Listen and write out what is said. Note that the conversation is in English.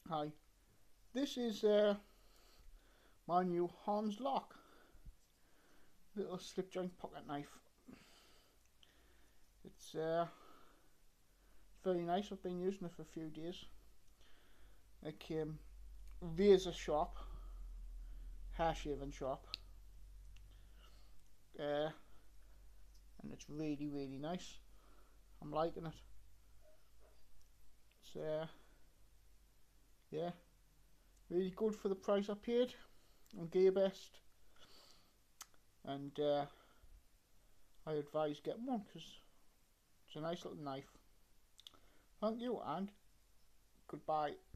Hi, this is my new Harnds lark, little slip joint pocket knife. It's very nice. I've been using it for a few days. It came razor sharp, hair shaving sharp, uh, and it's really nice. I'm liking it. It's yeah, really good for the price I paid on gearbest, and I advise getting one because it's a nice little knife. Thank you and goodbye.